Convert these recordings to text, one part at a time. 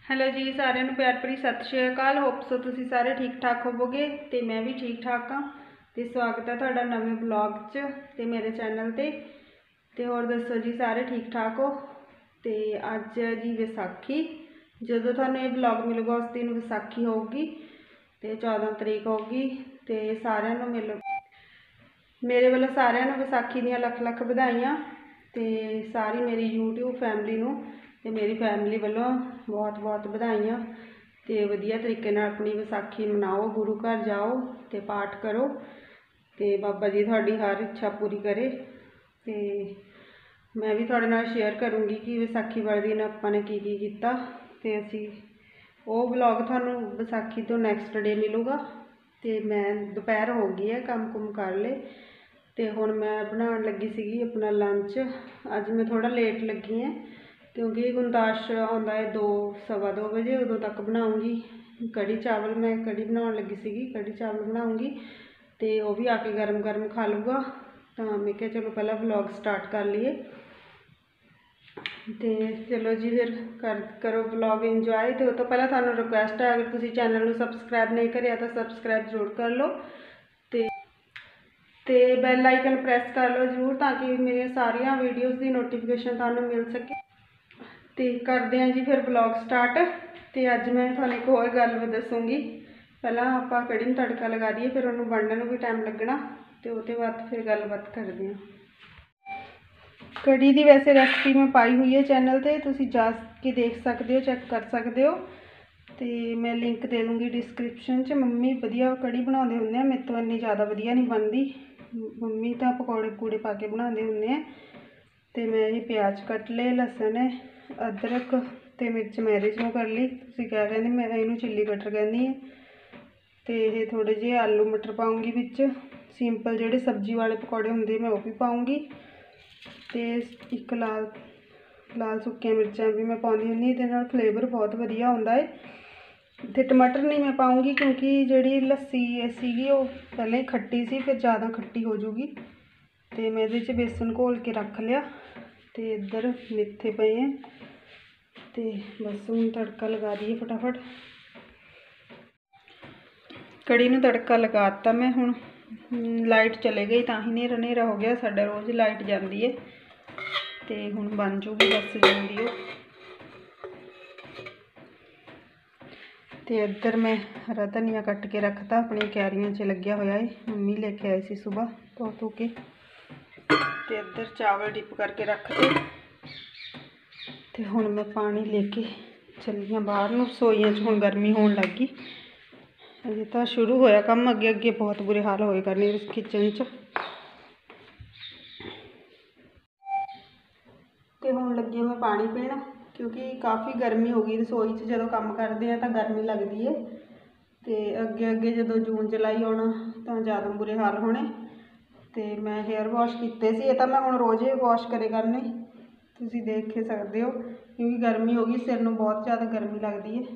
Hello जी सारिਆਂ ਨੂੰ प्यार भरी सत श्री अकाल। होप सो तुसी सारे ठीक ठाक होवोगे तो मैं भी ठीक ठाक हाँ। तो स्वागत है तुहाडा नवे ब्लॉग च ते मेरे चैनल ते। होर दसो जी सारे ठीक ठाक हो। तो अज जी विसाखी, जो थानू ये ब्लॉग मिलूगा उस दिन विसाखी होगी, तो 14 तरीक होगी। तो सारिਆਂ ਨੂੰ मिलो मेरे वालों सारिਆਂ ਨੂੰ विसाखी दी लख लख बधाइयां। तो सारी मेरी यूट्यूब फैमिली नू ते मेरी फैमिली वालों बहुत बहुत बधाइयां। तो वधिया तरीके नाल अपनी विसाखी मनाओ, गुरु घर जाओ तो पाठ करो, तो बाबा जी तुहाडी हर इच्छा पूरी करे। तो मैं भी तुहाडे नाल शेयर करूँगी कि विसाखी वाले दिन आपां ने की कीता। तो असी वो ब्लॉग तुहानू विसाखी तो नैक्सट डे मिलूगा। तो मैं दोपहर हो गई है, काम कुम कर ले, तो हुण मैं बनाउण लगी सीगी अपना लंच। अज मैं थोड़ा लेट लगी है क्योंकि गुरदाश आउंदा है 2-2:15 बजे, उदों तक बनाऊँगी कड़ी चावल। मैं कड़ी बनाउण लगी सीगी, कड़ी चावल बनाऊँगी तो वह भी आके गर्म गर्म खा लूगा। तो मैं क्या चलो पहला ब्लॉग स्टार्ट कर लीए। तो चलो जी फिर करो ब्लॉग इंजॉय। तो तो पहला थानू रिक्वेस्ट है, अगर तुसी चैनल नू सबसक्राइब नहीं करिया तो सबसक्राइब जरूर कर लो, तो बैल आइकन प्रेस कर लो जरूर, ताकि मेरी सारिया वीडियोज़ की नोटिफिकेशन थानू मिल सके। तो करते हैं जी फिर ब्लॉग स्टार्ट। तो अज मैं थानू एक होर गल दसूँगी। पहला आप कड़ी में तड़का लगा दिए, फिर उन्होंने बनने भी टाइम लगना, तो उसके बाद फिर गलबात करते हैं। कड़ी की वैसे रेसिपी मैं पाई हुई है चैनल पर, तुसी जा के देख सकते हो, चैक कर सकते हो। तो मैं लिंक दे दूँगी डिस्क्रिप्शन च। मम्मी वधिया कड़ी बनाते होंगे, मेरे तो इन्नी ज़्यादा वधिया नहीं बनती। मम्मी तो पकौड़े पकूड़े पा के बनाते होंगे। तो मैं ये प्याज कट ले, लसन है, अदरक तो मिर्च मैरिज में कर ली, तुसी क्या कहते, मैं इनू चिली कटर कहनी है। तो ये थोड़े जे आलू मटर पाऊँगी विच, सिंपल जोड़े सब्जी वाले पकौड़े होंगे मैं वो भी पाऊँगी। तो एक लाल लाल सुक्कियां मिर्चां भी मैं पाउंदी हुंदी, इहदे नाल फ्लेवर बहुत वधिया आउंदा है। तो टमाटर नहीं मैं पाऊँगी क्योंकि जी लस्सी सीगी वो पहले ही खट्टी सी, फिर ज़्यादा खट्टी हो जूगी। तो मैं ये बेसन घोल के रख लिया। तो इधर मेथे पे हैं, तो बस हूँ तड़का लगा दिए फटाफट। कड़ी में तड़का लगाता मैं। हुण लाइट चले गई, तो ही नेरा नेरा हो गया, साडा रोज़ लाइट जाती है। तो हुण बन जूगी बस जल्दी। तो इधर मैं हरा धनिया कट के रखता, अपनी क्यारियां च लग्या होया है, मम्मी लेके आई सी सुबह धो के। तो इधर चावल डिप करके रखते। तो हुण मैं पानी लेके चली हाँ बाहर नूं, रसोईयां च हुण गर्मी होण लग गई। अजे तो शुरू होया काम, अगे अगे बहुत बुरे हाल होए करने इस किचन च। तो हुण लगी मैं पानी पीण, क्योंकि काफ़ी गर्मी हो गई रसोई च। जो काम करते हैं तो गर्मी लगती है। तो अगे अगे जो जून जुलाई आना तो ज़्यादा बुरे हाल होने। तो मैं हेयर वॉश किए सी, तो मैं हुण रोज़ ही वॉश करे करने, तुसीं देख के सकते हो, क्योंकि गर्मी हो गई, सिर में बहुत ज़्यादा गर्मी लगती है।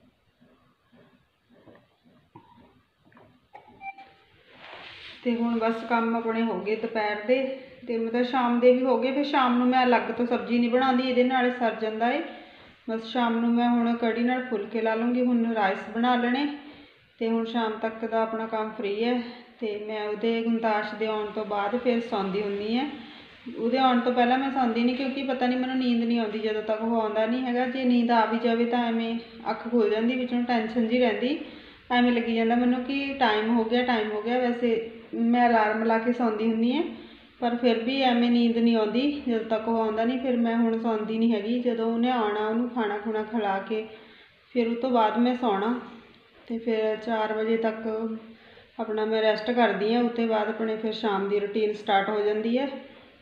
तो हुण बस काम अपने हो गए दोपहर के, तो मतलब शाम के भी हो गए। फिर शाम को मैं अलग तो सब्जी नहीं बनाती, ये सर जाता है। बस शाम को मैं हुण कड़ी नाल फुलके ला लूँगी, हुण राइस बना लेने। तो हुण शाम तक का अपना काम फ्री है। तो मैं उहदे गुरदाश दे आउण तो बाद फिर सौंदी हुंदी है। उहदे आउण तो पहला मैं सौंदी नहीं, क्योंकि पता नहीं मैनूं नींद नहीं आती जदों तक वो आउंदा नहीं हैगा। जे नींद आ भी जाए तो एवें अख खुल जाती, विचों टेंशन जी रहिंदी, एवें लगी जाता मैनूं कि टाइम हो गया टाइम हो गया। वैसे मैं अलार्म ला के सौंदी हुंदी है, पर फिर भी एवें नींद नहीं आती जदों तक वो आउंदा नहीं। फिर मैं हुण सौंदी नहीं हैगी, जदों उहने आना उहनूं खाना खुना खिला के फिर उस तो बाद मैं सौना। तो फिर 4 बजे तक अपना मैं रेस्ट करती हाँ, उसके बाद अपने फिर शाम की रूटीन स्टार्ट हो जाती है।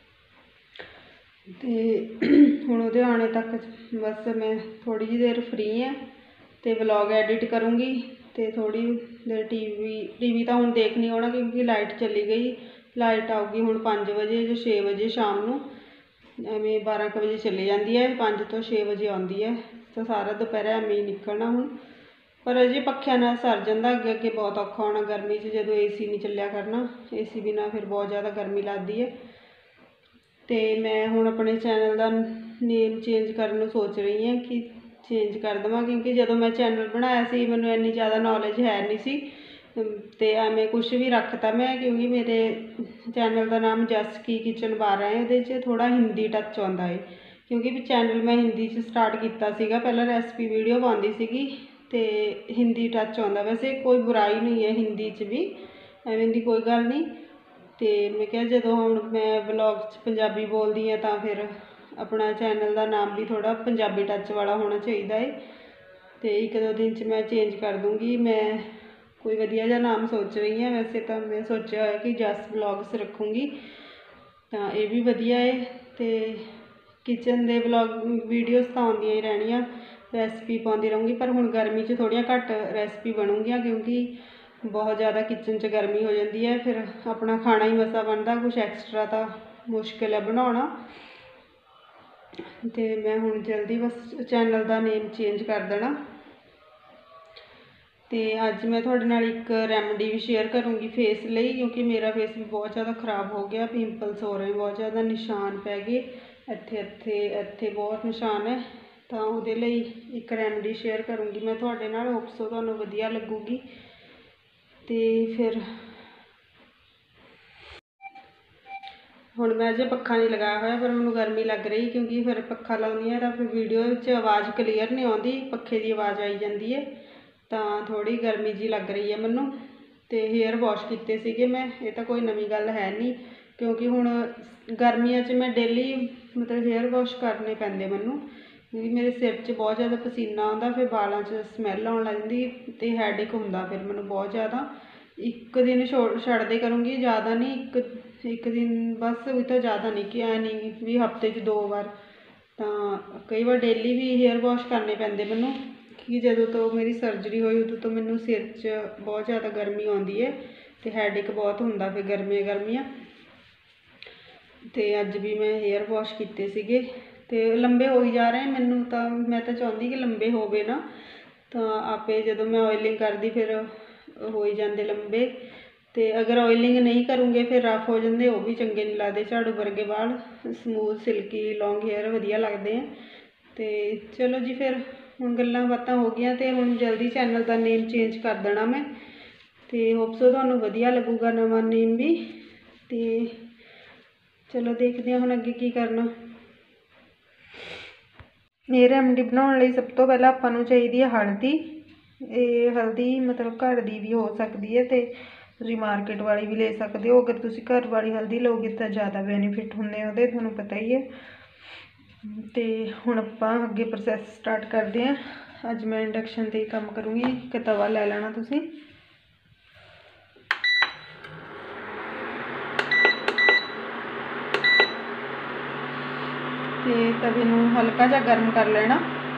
तो हुण उहदे आने तक बस मैं थोड़ी जी देर फ्री है, तो व्लॉग एडिट करूँगी। तो थोड़ी देर टीवी तो हुण देख नहीं होना, क्योंकि लाइट चली गई। लाइट आऊगी हुण 5 बजे जो 6 बजे शाम को, एवें 12 बजे चली जाती है, 5 तो 6 बजे आती है। तो सारा दोपहर एवें ही निकलना हुण। पर अजे पक्खियां नाल सर जांदा, अगे अगे बहुत औखा होना गर्मी च, जो AC नहीं चलिया करना। AC बिना फिर बहुत ज़्यादा गर्मी लगती है। तो मैं हुण अपने चैनल का नेम चेंज करने सोच रही हूँ कि चेंज कर देवां, क्योंकि जदों मैं चैनल बनाया सी मैनूं इन्नी ज़्यादा नॉलेज है नहीं सी, ते एवें कुछ भी रखता मैं, क्योंकि मेरे चैनल का नाम जस की किचन 12 है। उहदे थोड़ा हिंदी टच आउंदा है, क्योंकि भी चैनल मैं हिंदी स्टार्ट किया सीगा, पहला रेसिपी वीडियो पाउंदी सीगी ते हिंदी टच आउंदा। वैसे कोई बुराई नहीं है हिंदी च भी, एवें दी कोई गल नहीं। तो मैं क्या जदों हुण मैं व्लॉग च पंजाबी बोलदी हाँ तो फिर अपना चैनल का नाम भी थोड़ा पंजाबी टच वाला होना चाहिए है। तो एक दो दिन च मैं चेंज कर दूँगी। मैं कोई वधिया जिहा नाम सोच रही हाँ, वैसे तो मैं सोचा है कि जस व्लॉग्स रखूँगी, तो ये भी वधिया है। तो किचन के व्लॉग वीडियोज़ तो आउंदियां ही रहनियां, रेसिपी पाउंदी रहूँगी, पर हुण गर्मी च थोड़ियां घट रेसिपी बनूंगियां, क्योंकि बहुत ज़्यादा किचन च गर्मी हो जाती है, फिर अपना खाना ही मसा बनता, कुछ एक्सट्रा तो मुश्किल है बनाना। तो मैं हुण जल्दी बस चैनल का नेम चेंज कर देना। तो अज मैं थोड़े नाल एक रैमडी भी शेयर करूँगी फेस लिए, क्योंकि मेरा फेस भी बहुत ज़्यादा खराब हो गया, पिंपल्स हो रहे, बहुत ज़्यादा निशान पै गए, इत्थे इत्थे इत्थे बहुत निशान है। तो उहदे लई एक रैमडी शेयर करूँगी मैं थोड़े नाल, होप सो तुहानूं वधिया लगूगी। तो फिर हुण मैं अजे पक्खा नहीं लगाया होया, पर मैनूं गर्मी लग रही, क्योंकि फिर पक्खा लाउंदी है तो फिर वीडियो च आवाज़ क्लीयर नहीं आउंदी, पक्खे की आवाज़ आई जाती है, तो थोड़ी गर्मी जी लग रही है मैनूं। तो हेयर वॉश किए सीगे मैं, ये तो कोई नवीं गल है नहीं, क्योंकि हुण गर्मियां च मैं डेली मतलब हेयर वॉश करने पैंदे मैनूं, क्योंकि मेरे सिर च बहुत ज़्यादा पसीना आउंदा, फिर बालों च स्मैल आउण लग जांदी ते हैडेक हुंदा फिर मैनूं बहुत ज़्यादा। एक दिन छड्डदे करूँगी, ज़्यादा नहीं, एक दिन बस, भी तो ज़्यादा नहीं, कि ऐ नहीं भी हफ्ते च 2 बार, तो कई बार डेली भी हेयर वॉश करने पैंदे मैनूं, कि जदों तो मेरी सर्जरी हुई उदों तो मैनूं सिर च बहुत ज़्यादा गर्मी आउंदी है, तो हैडेक बहुत हुंदा फिर गर्मियां गर्मियां। तो अज भी मैं हेयर वॉश किए सीगे, तो लंबे हो ही जा रहे हैं, मैनूं तो मैं तो चाहुंदी कि लंबे होवे ना, तो आपे जदों मैं ऑयलिंग करदी फिर हो ही जाते लंबे। तो अगर ऑयलिंग नहीं करूँगे फिर रफ हो जाते, वो भी चंगे नहीं लगते, झाड़ू वर्गे बाल, समूथ सिल्की लॉन्ग हेयर वधिया लगते हैं। तो चलो जी, फिर हुण गल्लां बातां हो गई, तो हुण जल्दी चैनल का नेम चेंज कर देना मैं। तो होप सो तुहानूं वधिया लगूगा नवां नेम भी। तो चलो देखते हैं हुण अगे की करना। ये रैमडी बनाने लई सब तो पहले आपां नूं चाहीदी है हल्दी। ये हल्दी मतलब घर की भी हो सकती है, तो तुसीं मार्केट वाली भी ले सकते हो। अगर तुसीं घर वाली हल्दी लोगे तो ज़्यादा बेनीफिट होंदे उहदे, तुहानूं पता ही है। तो हुण आपां अगे प्रोसैस स्टार्ट करते हैं। अज मैं इंडक्शन ते काम करूँगी। एक तवा लै लेना तुसीं, ते तवे नूं हल्का जिहा गर्म कर लेना।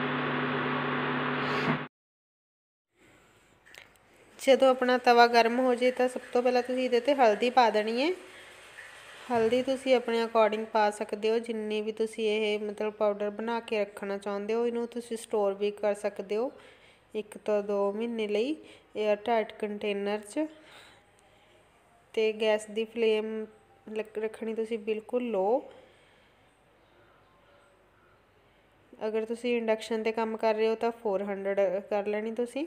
जदों अपना तवा गर्म हो जाए तो सब तो पहले तुसीं इहदे ते हल्दी पा देनी है। हल्दी तुसीं अपने अकॉर्डिंग पा सकते हो, जिन्नी भी तुसीं ये मतलब पाउडर बना के रखना चाहुंदे हो। इनू तुसीं स्टोर भी कर सकते हो 1 तो 2 महीने लई एयर टाइट कंटेनर च। ते गैस की फ्लेम रखनी तुसीं बिल्कुल लो। अगर तुसीं इंडक्शन ते काम कर रहे हो तो 400 कर लेनी तुसीं।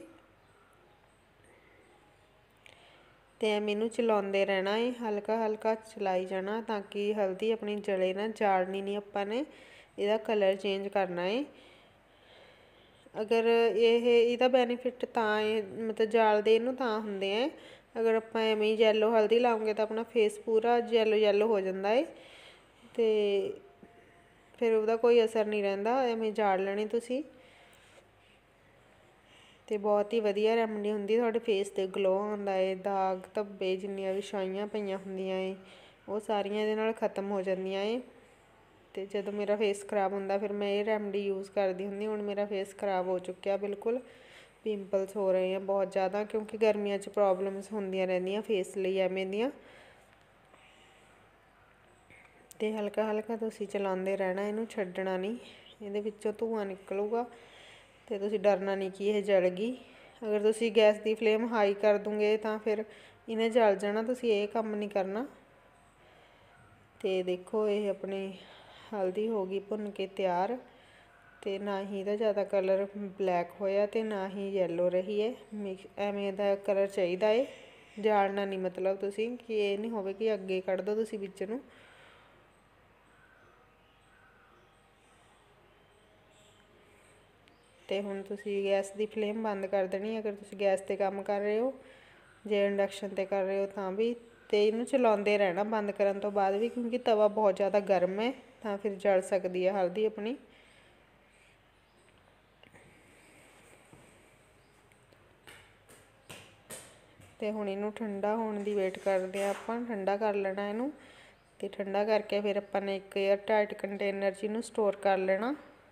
तो मैनू चलाते रहना है, हल्का हल्का चलाई जाना, ताकि हल्दी अपनी जले ना, जालनी नहीं आपां ने, इसदा कलर चेंज करना है। अगर ये बेनीफिट मतलब जालदे इनू तां हुंदे हैं, अगर आपां एवें येलो हल्दी लाओगे तो अपना फेस पूरा येलो येलो हो जाता है, तो फिर उसदा कोई असर नहीं रहिंदा, एवें जाल लेनी तुसीं। तो बहुत ही वधिया रैमडी हुंदी, तुहाडे फेस ते ग्लो आउंदा है, दाग धब्बे जिन्नियां भी छाइयां पईयां हुंदियां है वो सारियां इहदे नाल खत्म हो जांदियां है। तो जदों मेरा फेस खराब होंदा फिर मैं ये रैमडी यूज़ करदी हुंदी। हुण मेरा फेस खराब हो चुक्या बिल्कुल, पिंपल्स हो रहे हैं बहुत ज़्यादा, क्योंकि गर्मियां च प्रॉब्लम्स होंदियां रहिंदियां फेस लई एवें दियां। तो हल्का हल्का तुसीं चलाते रहना, इनू छड्डना नहीं, इहदे विच्चों धुआं निकलूगा, तो तुसीं डरना नहीं कि यह जल गई। अगर तुसीं गैस की फ्लेम हाई कर दोगे तो फिर इन्हें जल जाना, तुसीं ये काम नहीं करना। तो देखो ये अपनी हल्दी हो गई भुन के तैयार। ਤੇ ਨਾ ਹੀ ਇਹਦਾ ਜ਼ਿਆਦਾ ਕਲਰ ਬਲੈਕ ਹੋਇਆ ਤੇ ਨਾ ਹੀ ਯੈਲੋ ਰਹੀ ਹੈ। ਐਵੇਂ ਦਾ ਕਲਰ ਚਾਹੀਦਾ ਹੈ, ਜਾਲਣਾ ਨਹੀਂ, ਮਤਲਬ ਤੁਸੀਂ ਕਿ ਇਹ ਨਹੀਂ ਹੋਵੇ ਕਿ ਅੱਗੇ ਕੱਢ ਦਿਓ ਤੁਸੀਂ ਵਿੱਚ ਨੂੰ। ਤੇ ਹੁਣ ਤੁਸੀਂ ਗੈਸ ਦੀ ਫਲੇਮ ਬੰਦ ਕਰ ਦੇਣੀ ਅਗਰ ਤੁਸੀਂ ਗੈਸ ਤੇ ਕੰਮ ਕਰ ਰਹੇ ਹੋ। ਜੇ ਇੰਡਕਸ਼ਨ ਤੇ ਕਰ ਰਹੇ ਹੋ ਤਾਂ ਵੀ, ਤੇ ਇਹਨੂੰ ਚਲਾਉਂਦੇ ਰਹਿਣਾ ਬੰਦ ਕਰਨ ਤੋਂ ਬਾਅਦ ਵੀ, ਕਿਉਂਕਿ ਤਵਾ ਬਹੁਤ ਜ਼ਿਆਦਾ ਗਰਮ ਹੈ ਤਾਂ ਫਿਰ ਜਲ ਸਕਦੀ ਹੈ ਹਲਦੀ ਆਪਣੀ। ਤੇ ਹੁਣ ਇਹਨੂੰ ਠੰਡਾ ਹੋਣ ਦੀ ਵੇਟ ਕਰਦੇ ਆ ਆਪਾਂ, ਠੰਡਾ ਕਰ ਲੈਣਾ ਇਹਨੂੰ। ਤੇ ਠੰਡਾ ਕਰਕੇ ਫਿਰ ਆਪਾਂ ਨੇ ਇੱਕ 에ਅਰ ਟਾਈਟ ਕੰਟੇਨਰ 'ਚ ਇਹਨੂੰ ਸਟੋਰ ਕਰ ਲੈਣਾ।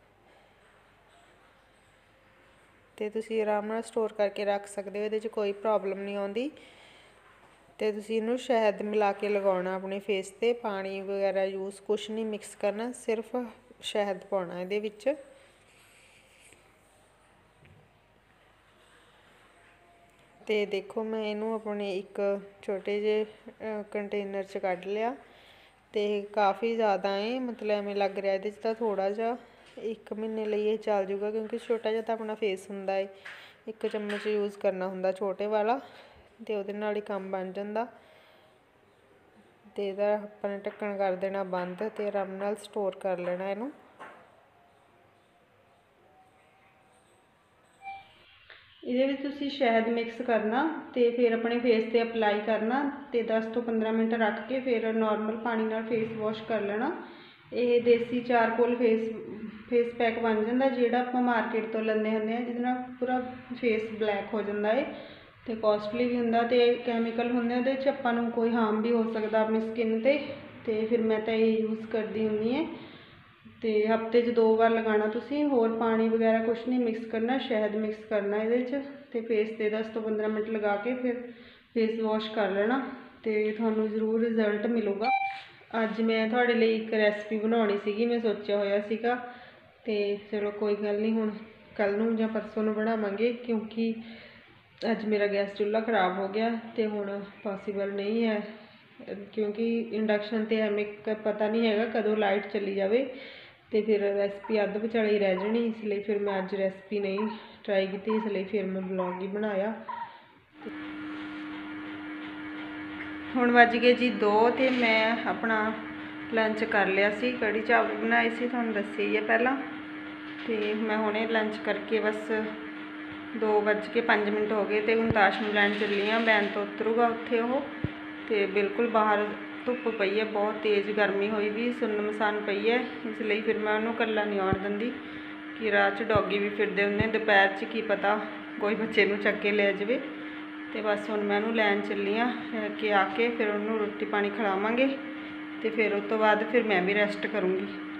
ਤੇ ਤੁਸੀਂ ਆਰਾਮ ਨਾਲ ਸਟੋਰ ਕਰਕੇ ਰੱਖ ਸਕਦੇ ਹੋ, ਇਹਦੇ 'ਚ ਕੋਈ ਪ੍ਰੋਬਲਮ ਨਹੀਂ ਆਉਂਦੀ। ਤੇ ਤੁਸੀਂ ਇਹਨੂੰ ਸ਼ਹਿਦ ਮਿਲਾ ਕੇ ਲਗਾਉਣਾ ਆਪਣੇ ਫੇਸ ਤੇ, ਪਾਣੀ ਵਗੈਰਾ ਯੂਜ਼ ਕੁਛ ਨਹੀਂ ਮਿਕਸ ਕਰਨਾ, ਸਿਰਫ ਸ਼ਹਿਦ ਪਾਉਣਾ ਇਹਦੇ ਵਿੱਚ। ਤੇ ਦੇਖੋ ਮੈਂ ਇਹਨੂੰ ਆਪਣੇ ਇੱਕ ਛੋਟੇ ਜਿਹੇ ਕੰਟੇਨਰ 'ਚ ਕੱਢ ਲਿਆ ਤੇ ਕਾफ़ੀ ज़्यादा है, मतलब ਐਵੇਂ ਲੱਗ ਰਿਹਾ ਇਹਦੇ 'ਚ ਤਾਂ ਥੋੜ੍ਹਾ ਜਿਹਾ 1 ਮਹੀਨੇ ਲਈ ਇਹ ਚੱਲ ਜੂਗਾ, ਕਿਉਂਕਿ ਛੋਟਾ ਜਿਹਾ ਤਾਂ ਆਪਣਾ ਫੇਸ ਹੁੰਦਾ ਹੈ। 1 ਚਮਚ ਯੂਜ਼ ਕਰਨਾ ਹੁੰਦਾ ਛੋਟੇ ਵਾਲਾ, ਤੇ ਉਹਦੇ ਨਾਲ ਹੀ ਕੰਮ ਬਣ ਜਾਂਦਾ। ਤੇ ਇਹਦਾ ਆਪਾਂ ਨੇ ਢੱਕਣ ਕਰ ਦੇਣਾ ਬੰਦ ਤੇ ਆਰਾਮ ਨਾਲ ਸਟੋਰ ਕਰ ਲੈਣਾ ਇਹਨੂੰ। ਇਹਦੇ ਵਿੱਚ ਤੁਸੀਂ ਸ਼ਹਿਦ ਮਿਕਸ ਕਰਨਾ ਤੇ ਫਿਰ ਆਪਣੇ ਫੇਸ ਤੇ ਅਪਲਾਈ ਕਰਨਾ ਤੇ 10 ਤੋਂ 15 ਮਿੰਟ ਰੱਖ ਕੇ ਫਿਰ ਨੋਰਮਲ ਪਾਣੀ ਨਾਲ ਫੇਸ ਵਾਸ਼ ਕਰ ਲੈਣਾ। ਇਹ ਦੇਸੀ ਚਾਰਕੋਲ ਫੇਸ ਪੈਕ ਬਣ ਜਾਂਦਾ, ਜਿਹੜਾ ਆਪਾਂ ਮਾਰਕੀਟ ਤੋਂ ਲੈਂਦੇ ਹੁੰਦੇ ਆ, ਜਿਹਦੇ ਨਾਲ ਪੂਰਾ ਫੇਸ ਬਲੈਕ ਹੋ ਜਾਂਦਾ ਹੈ ਤੇ ਕੋਸਟਲੀ ਵੀ ਹੁੰਦਾ ਤੇ ਕੈਮੀਕਲ ਹੁੰਦੇ ਉਹਦੇ 'ਚ, ਆਪਾਂ ਨੂੰ ਕੋਈ ਹਾਰਮ ਵੀ ਹੋ ਸਕਦਾ ਆਪਣੀ ਸਕਿਨ ਤੇ ਫਿਰ ਮੈਂ ਤਾਂ ਇਹ ਯੂਜ਼ ਕਰਦੀ ਹੁੰਦੀ ਹਾਂ। ਤੇ ਹਫਤੇ 'ਚ 2 ਵਾਰ ਲਗਾਉਣਾ ਤੁਸੀਂ, ਹੋਰ ਪਾਣੀ ਵਗੈਰਾ ਕੁਛ ਨਹੀਂ ਮਿਕਸ ਕਰਨਾ, ਸ਼ਹਿਦ ਮਿਕਸ ਕਰਨਾ ਇਹਦੇ 'ਚ ਤੇ ਫੇਸ ਤੇ 10 ਤੋਂ 15 ਮਿੰਟ ਲਗਾ ਕੇ ਫਿਰ ਫੇਸ ਵਾਸ਼ ਕਰ ਲੈਣਾ ਤੇ ਤੁਹਾਨੂੰ ਜ਼ਰੂਰ ਰਿਜ਼ਲਟ ਮਿਲੂਗਾ। ਅੱਜ ਮੈਂ ਤੁਹਾਡੇ ਲਈ ਇੱਕ ਰੈਸਪੀ ਬਣਾਉਣੀ ਸੀਗੀ, ਮੈਂ ਸੋਚਿਆ ਹੋਇਆ ਸੀਗਾ ਤੇ ਚਲੋ ਕੋਈ ਗੱਲ ਨਹੀਂ, ਹੁਣ ਕੱਲ੍ਹ ਨੂੰ ਜਾਂ ਪਰਸੋਂ ਨੂੰ ਬਣਾਵਾਂਗੇ, ਕਿਉਂਕਿ ਅੱਜ ਮੇਰਾ ਗੈਸ ਚੁੱਲ੍ਹਾ ख़ਰਾਬ ਹੋ ਗਿਆ ਤੇ ਹੁਣ ਪੋਸੀਬਲ ਨਹੀਂ ਹੈ, ਕਿਉਂਕਿ ਇੰਡਕਸ਼ਨ ਤੇ ਐਵੇਂ ਪਤਾ ਨਹੀਂ ਹੈਗਾ ਕਦੋਂ ਲਾਈਟ ਚਲੀ ਜਾਵੇ ਤੇ ਫਿਰ ਰੈਸਪੀ ਅੱਧ ਵਿਚਾਲੇ ਹੀ ਰਹਿ ਜਾਣੀ। ਇਸ ਲਈ ਫਿਰ ਮੈਂ ਅੱਜ ਰੈਸਪੀ ਨਹੀਂ ਟਰਾਈ ਕੀਤੀ, ਇਸ ਲਈ ਫਿਰ ਮੈਂ ਵਲੌਗ ਹੀ ਬਣਾਇਆ। ਹੁਣ ਵੱਜ ਗਏ ਜੀ 2 ਤੇ ਮੈਂ ਆਪਣਾ ਲੰਚ ਕਰ ਲਿਆ ਸੀ, ਕੜੀ ਚਾਵਲ ਬਣਾਏ ਸੀ, ਤੁਹਾਨੂੰ ਦੱਸਿਆ ਹੀ ਹੈ ਪਹਿਲਾਂ। ਤੇ ਮੈਂ ਹੁਣੇ ਲੰਚ ਕਰਕੇ ਬਸ 2:05 ਹੋ ਗਏ ਤੇ ਹੁਣ ਤਾਸ਼ ਨੂੰ ਲੈਣ ਚੱਲੀ ਹਾਂ, ਵੈਨ ਤੋਂ ਉਤਰੂਗਾ ਉੱਥੇ ਉਹ। ਤੇ ਬਿਲਕੁਲ ਬਾਹਰ ਧੁੱਪ ਪਈ ਹੈ, ਬਹੁਤ ਤੇਜ਼ ਗਰਮੀ ਹੋਈ ਵੀ, ਸੁੰਨਮਸਾਨ ਪਈ ਹੈ, ਇਸ ਲਈ ਫਿਰ ਮੈਂ ਉਹਨੂੰ ਇਕੱਲਾ ਨਹੀਂ ਆਉਣ ਦਿੰਦੀ ਕਿ ਰਾਹ 'ਚ ਡੌਗੀ ਵੀ ਫਿਰਦੇ ਹੁੰਦੇ, ਦੁਪਹਿਰ 'ਚ ਕੀ ਪਤਾ ਕੋਈ ਬੱਚੇ ਨੂੰ ਚੱਕ ਕੇ ਲੈ ਜਾਵੇ। ਤੇ ਬਸ ਹੁਣ ਮੈਂ ਉਹਨੂੰ ਲੈਣ ਚੱਲੀ ਹਾਂ, ਲੈ ਕੇ ਆ ਕੇ ਫਿਰ ਉਹਨੂੰ ਰੋਟੀ ਪਾਣੀ ਖਿਲਾਵਾਂਗੇ ਤੇ ਫਿਰ ਉਸ ਤੋਂ ਬਾਅਦ ਫਿਰ ਮੈਂ ਵੀ ਰੈਸਟ ਕਰੂੰਗੀ।